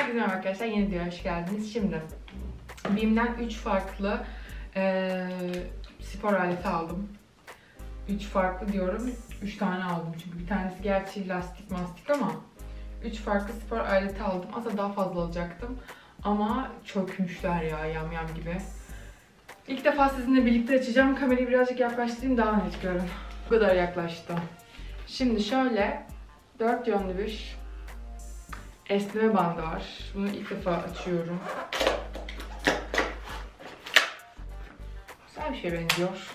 Herkese merhaba arkadaşlar, yeni videoya hoş geldiniz. Şimdi BİM'den 3 farklı spor aleti aldım. 3 farklı diyorum, 3 tane aldım çünkü bir tanesi gerçi lastik mastik ama 3 farklı spor aleti aldım. Aslında daha fazla alacaktım ama çökmüşler ya, yamyam gibi. İlk defa sizinle birlikte açacağım. Kamerayı birazcık yaklaştırayım, daha net görün. Bu kadar yaklaştım. Şimdi şöyle 4 yönlü bir esneme bandı var. Bunu ilk defa açıyorum. Güzel bir şey benziyor.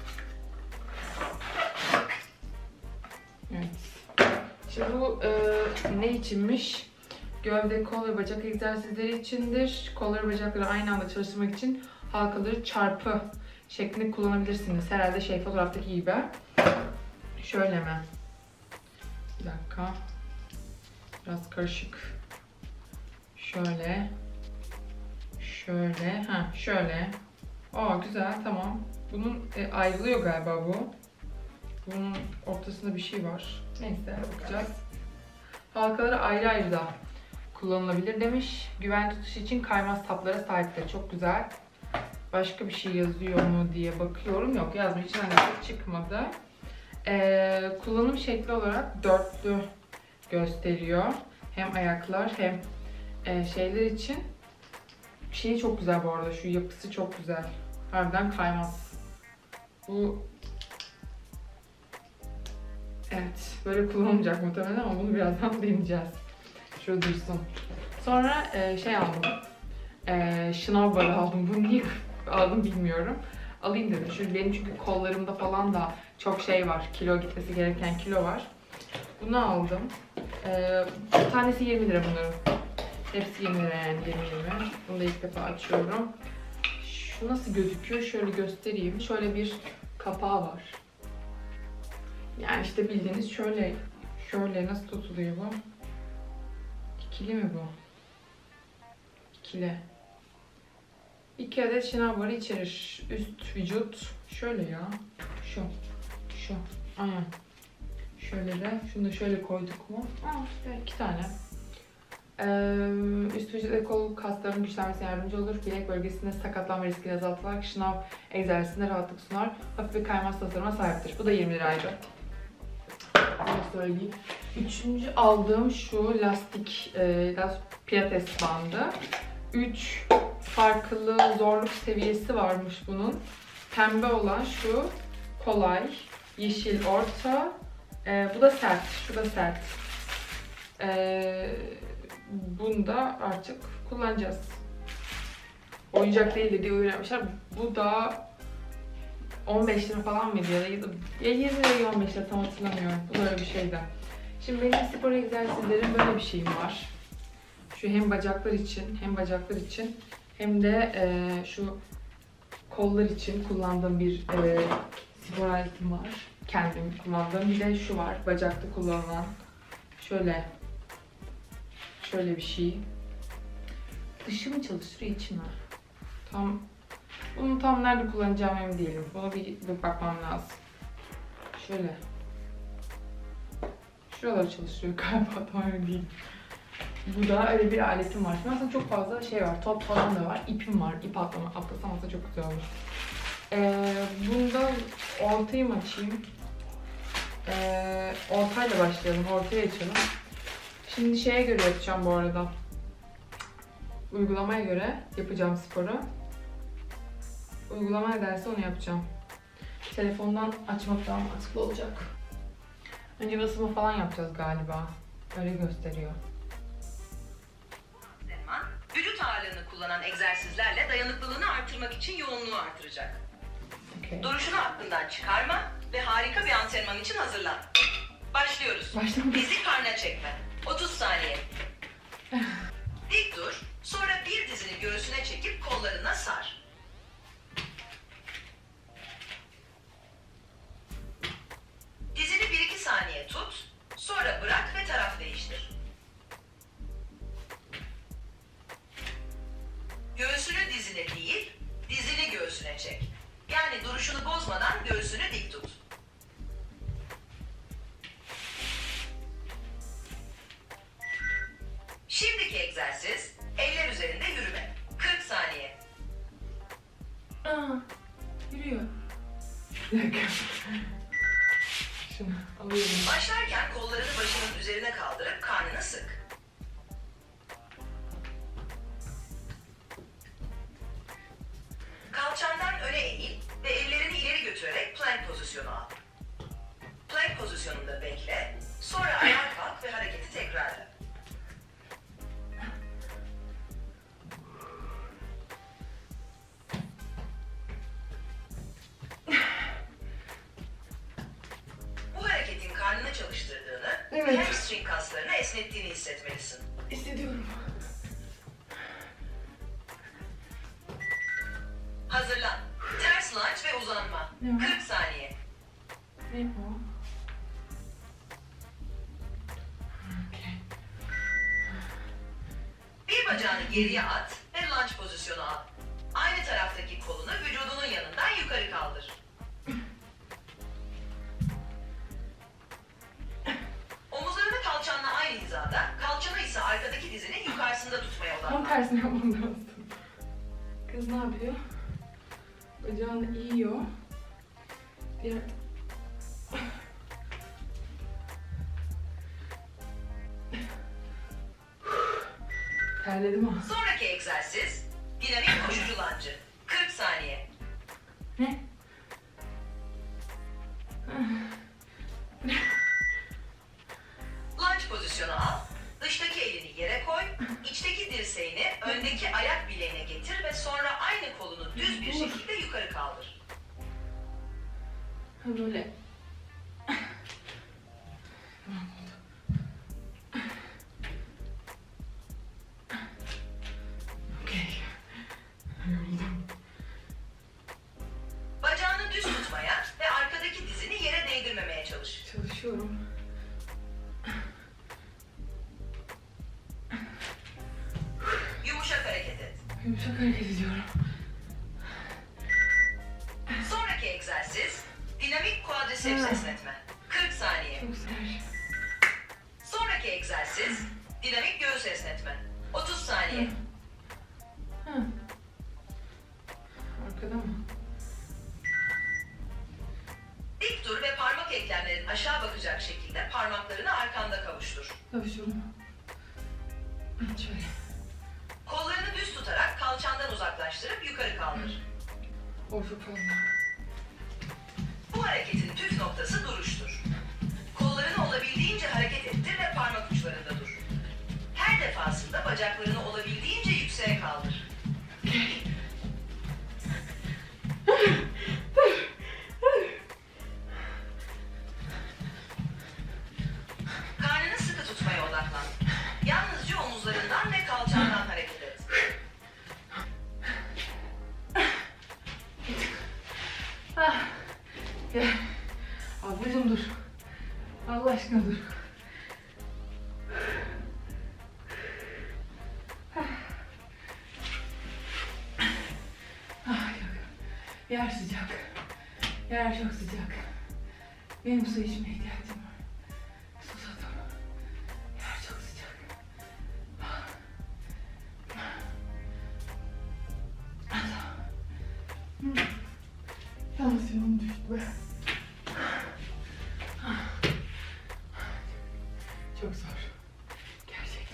Evet. Şimdi bu ne içinmiş? Gövde, kol ve bacak egzersizleri içindir. Kolları, bacakları aynı anda çalıştırmak için halkaları çarpı şeklinde kullanabilirsiniz. Herhalde fotoğraftaki gibi. Şöyle mi? Bir dakika. Biraz karışık. Şöyle. Şöyle. Şöyle. Aa güzel, tamam. Bunun ayrılıyor galiba bu. Bunun ortasında bir şey var. Neyse, bakacağız. Halkaları ayrı ayrı da kullanılabilir demiş. Güven tutuşu için kaymaz taplara sahiptir. Çok güzel. Başka bir şey yazıyor mu diye bakıyorum. Yok, yazmıyor. İçinden de çıkmadı. Kullanım şekli olarak dörtlü gösteriyor. Hem ayaklar hem şeyler için. Şeyi çok güzel bu arada. Şu yapısı çok güzel. Harbiden kaymaz. Bu evet, böyle kullanılmayacak muhtemelen ama bunu birazdan deneyeceğiz. Şurada dursun. Sonra aldım. Şınav barı aldım. Bunu niye aldım bilmiyorum. Alayım dedim. Çünkü benim kollarımda falan da çok şey var. Kilo gitmesi gereken kilo var. Bunu aldım. Bir tanesi 20 lira bunların. Hepsi 20 lira yani, 20. Bunu da ilk defa açıyorum. Şu nasıl gözüküyor? Şöyle göstereyim. Şöyle bir kapağı var. Yani işte bildiğiniz şöyle nasıl tutuluyor bu? İkili mi bu? İkili. 2 adet şınav barı içerir. Üst vücut. Şöyle ya. Şu. Aynen. Şöyle de. Şunu da şöyle koyduk mu? İşte 2 tane. Üst vücut ve kol kaslarının güçlenmesine yardımcı olur. Bilek bölgesinde sakatlanma riskini azaltarak şınav egzersizinde rahatlık sunar. Hafif ve kaymaz tasarıma sahiptir. Bu da 20 liraydı. Bunu söyleyeyim. Üçüncü aldığım şu lastik pilates bandı. 3 farklı zorluk seviyesi varmış bunun. Pembe olan şu kolay, yeşil orta, bu da sert, şu da sert. Bunu da artık kullanacağız. Oyuncak değil diye öğrenmişler. Bu da 15 lira falan mıydı ya da 20 lira ya 15 lira, tam hatırlamıyorum. Bu böyle bir şeydi. Şimdi benim spor egzersizlerim böyle bir şeyim var. Şu hem bacaklar için hem de şu kollar için kullandığım bir spor aletim var. Kendim kullandığım. Bir de şu var, bacakta kullanılan. Şöyle bir şey. Dışı mı çalıştırıyor, içi mi? Bunu tam nerede kullanacağım emin değilim. Buna bir bakmam lazım. Şöyle. Şuraları çalıştırıyor galiba, tam emin değilim. Bu da öyle bir aletim var. Şimdi aslında çok fazla şey var. Top falan da var. İpim var. İp atlasam aslında çok güzel olur. Bunda ortayı mı açayım? Ortayla başlayalım. Ortaya açalım. Şimdi şeye göre yapacağım bu arada. Uygulamaya göre yapacağım sporu. Uygulama ne derse onu yapacağım. Telefondan açmak daha mantıklı olacak. Önce bir ısınma falan yapacağız galiba. Öyle gösteriyor. Vücut ağırlığını kullanan egzersizlerle dayanıklılığını artırmak için yoğunluğu artıracak. Okay. Duruşunu aklından çıkarma ve harika bir antrenman için hazırlan. Başlıyoruz. Dizi karna çekme. 30 saniye. Dik dur. Sonra bir dizini göğsüne çekip kollarına sar. Dizini 1-2 saniye tut. Sonra bırak ve taraf değiştir. Göğsünü dizine değil, dizini göğsüne çek. Yani duruşunu bozmadan göğsünü dik tut. Şimdiki egzersiz egzersiz, eller üzerinde yürüme. 40 saniye. Yürüyor. Bir dakika. Şunu alıyorum. Başlarken kollarını başının üzerine kaldırıp karnını sık. Kalçandan öne eğil ve ellerini ileri götürerek plank pozisyonu al. Plank pozisyonunda bekle, sonra ayağa kalk ve hareketi tekrarla. Bu hareketin karnını çalıştırdığını, hamstring kaslarını esnettiğini hissetmelisin. Hissediyorum. Hazırlan. Ters lunge ve uzanma. 40 saniye. Ne bu? Okay. Bir bacağını geriye at ve lunge pozisyonu al. Aynı taraftaki kolunu vücudunun yanından yukarı kaldır. Omuzlarını kalçanla aynı hizada, kalçanı ise arkadaki dizinin yukarısında tutmaya odaklan. Tam tersine yapmam lazım. Kız ne yapıyor? Bacağını eğiyor. Diğer... Terledim ha. Sonraki egzersiz, dinamik koşucu lunge. 40 saniye. Ne? Lunge pozisyonu al, dıştaki elini yere koy, içteki dirseğini öndeki ayak bileğine getir ve sonra aynı kolunu düz bir şekilde yukarı kaldır. Böyle. Okay. Yoruldum. Bacağını düz tutmaya ve arkadaki dizini yere değdirmemeye çalış. Çalışıyorum. Yumuşak hareket et. Yumuşak hareket ediyorum. Sonraki egzersiz, dinamik quadriceps esnetme. 40 saniye. Çok sert. Sonraki egzersiz, dinamik göğüs esnetme. 30 saniye. Arkada mı? Dik dur ve parmak eklemlerin aşağı bakacak şekilde parmaklarını arkanda kavuştur. Kavuşuyorum. Şöyle. Kollarını düz tutarak kalçandan uzaklaştırıp yukarı kaldır. O çok fazla. Bu hareketin püf noktası duruştur. Kollarını olabildiğince hareket ettir ve parmak uçlarında dur. Her defasında bacaklarını olabildiğince yükseğe kaldır. Karnını sıkı tutmaya odaklan. Yalnızca omuzlarından ve kalçandan hareket et. Gel. Ablacığım dur. Allah aşkına dur. Yok. Yer sıcak. Yer çok sıcak. Benim su içmeye ihtiyacım var. Susadım. Yer çok sıcak. Tansiyonum düştü be. Çok zor. Gerçekten.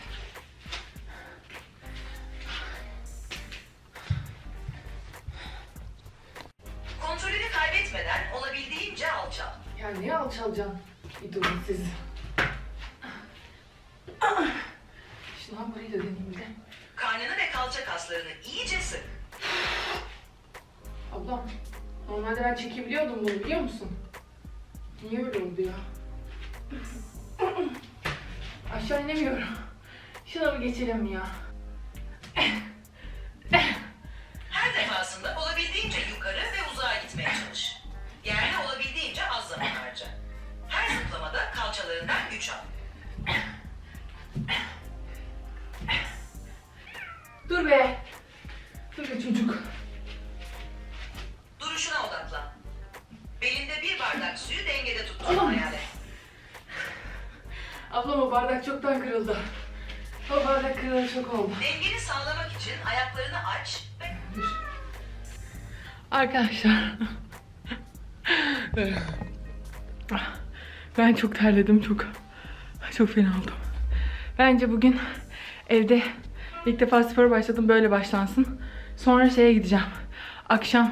Kontrolünü kaybetmeden olabildiğince alçal. Ya niye alçalacaksın? Bir durun siz. Şınav parayı da deneyeyim bir de. Karnını ve kalça kaslarını iyice sık. Ablam, normalde ben çekebiliyordum bunu biliyor musun? Niye öyle oldu ya? Aşağı inemiyorum. Şuna bir geçelim mi ya? Her defasında olabildiğince yukarı ve uzağa gitmeye çalış. Yerde olabildiğince az zaman harca. Her zıplamada kalçalarından güç al. Dur be! Dur be çocuk. Duruşuna odaklan. Belinde bir bardak suyu dengede tuttuğunu Aman. hayal et. Ablam o bardak çoktan kırıldı. O bardak çok oldu. Dengeni sağlamak için ayaklarını aç ve... Arkadaşlar. Ben çok terledim, çok fena oldum. Bence bugün evde ilk defa spora başladım, böyle başlansın. Sonra şeye gideceğim. Akşam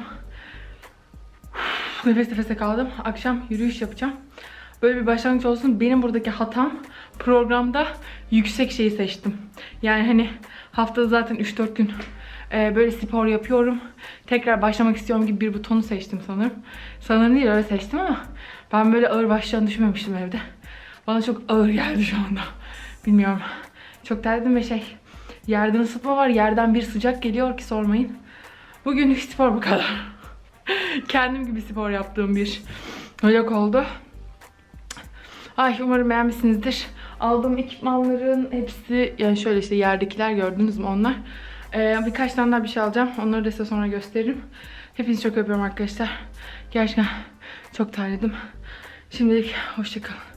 nefes nefese kaldım. Akşam yürüyüş yapacağım. Böyle bir başlangıç olsun. Benim buradaki hatam, programda yüksek şeyi seçtim. Yani hani haftada zaten 3-4 gün böyle spor yapıyorum. Tekrar başlamak istiyorum gibi bir butonu seçtim sanırım. Sanırım değil, öyle seçtim ama ben böyle ağır başlayacağını düşünmemiştim evde. Bana çok ağır geldi şu anda. Bilmiyorum. Çok terledim ve yerden ısıtma var. Yerden bir sıcak geliyor ki sormayın. Bugünlük spor bu kadar. Kendim gibi spor yaptığım bir vlog oldu. Ay, umarım beğenmişsinizdir. Aldığım ekipmanların hepsi, yani şöyle işte yerdekiler, gördünüz mü onlar. Birkaç tane daha bir şey alacağım. Onları da size sonra gösteririm. Hepinizi çok öpüyorum arkadaşlar. Gerçekten çok terledim. Şimdilik hoşça kalın.